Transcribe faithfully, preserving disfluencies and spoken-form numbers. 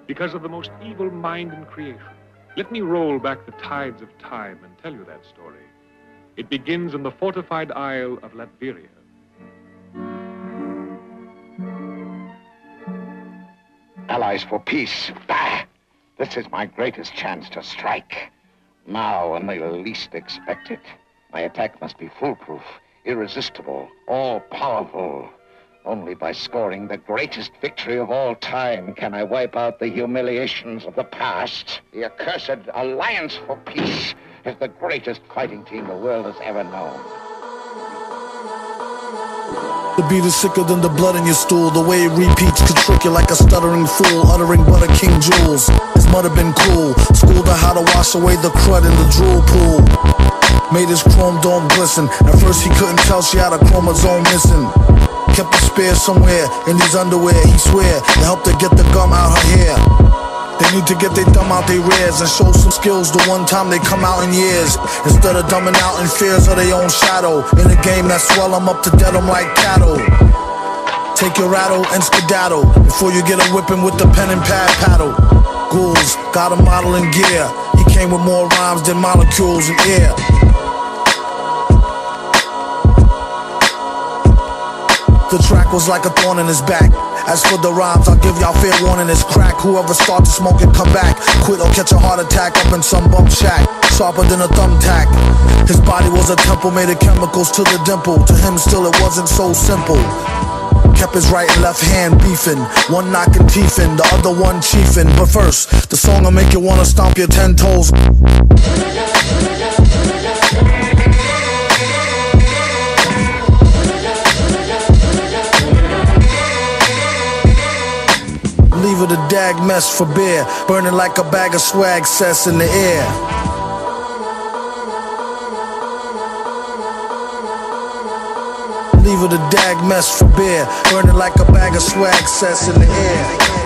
because of the most evil mind in creation. Let me roll back the tides of time and tell you that story. It begins in the fortified isle of Latveria. Allies for peace. Bah! This is my greatest chance to strike. Now, when they least expect it, my attack must be foolproof, irresistible, all-powerful. Only by scoring the greatest victory of all time can I wipe out the humiliations of the past. The accursed Alliance for Peace is the greatest fighting team the world has ever known. The beat is sicker than the blood in your stool. The way it repeats could trick you like a stuttering fool, uttering butter king jewels. His mother been cool, schooled her how to wash away the crud in the drool pool. Made his chrome dome glisten. At first he couldn't tell she had a chromosome missing. Kept a spare somewhere in these underwear, he swear. It helped her get the gum out her hair. They need to get their thumb out their rears and show some skills the one time they come out in years. Instead of dumbing out in fears of their own shadow. In a game that swell them up to dead them like cattle. Take your rattle and skedaddle before you get a whipping with the pen and pad paddle. Ghouls got a model in gear. He came with more rhymes than molecules in air. The track was like a thorn in his back. As for the rhymes, I'll give y'all fair warning, it's crack. Whoever start to smoke it, come back. Quit or catch a heart attack up in some bum shack. Sharper than a thumbtack. His body was a temple made of chemicals to the dimple. To him still it wasn't so simple. Kept his right and left hand beefing. One knocking teeth in, the other one chiefing. But first, the song'll make you wanna stomp your ten toes. Leave it a dag mess for beer, burning like a bag of swag cess in the air. Leave it a dag mess for beer, burning like a bag of swag cess in the air.